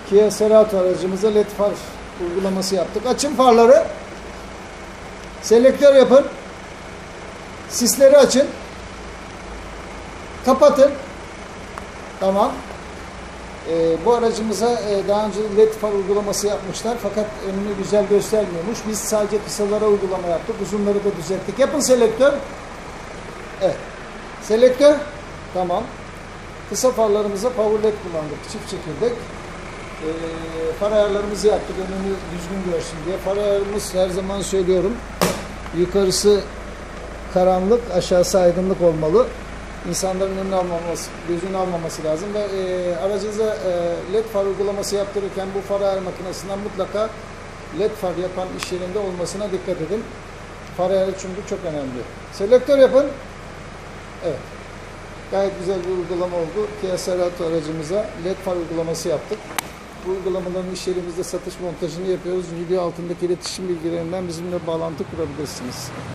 Kia Cerato aracımıza led far uygulaması yaptık. Açın farları. Selektör yapın. Sisleri açın. Kapatın. Tamam. Bu aracımıza daha önce led far uygulaması yapmışlar. Fakat önünü güzel göstermiyormuş. Biz sadece kısalara uygulama yaptık. Uzunları da düzelttik. Yapın selektör. Evet. Selektör. Tamam. Kısa farlarımıza power led kullandık. Çift çekirdek. Far ayarlarımızı yaptık. Önünü düzgün görsün diye. Far ayarımız her zaman söylüyorum. Yukarısı karanlık, aşağısı aydınlık olmalı. İnsanların önünü almaması, gözünü almaması lazım ve aracınıza led far uygulaması yaptırırken bu far ayar makinesinden mutlaka led far yapan iş yerinde olmasına dikkat edin. Far ayarı çünkü çok önemli. Selektör yapın. Evet. Gayet güzel bir uygulama oldu. Kia Cerato aracımıza led far uygulaması yaptık. Bu uygulamaların iş yerimizde satış montajını yapıyoruz. Video altındaki iletişim bilgilerinden bizimle bağlantı kurabilirsiniz.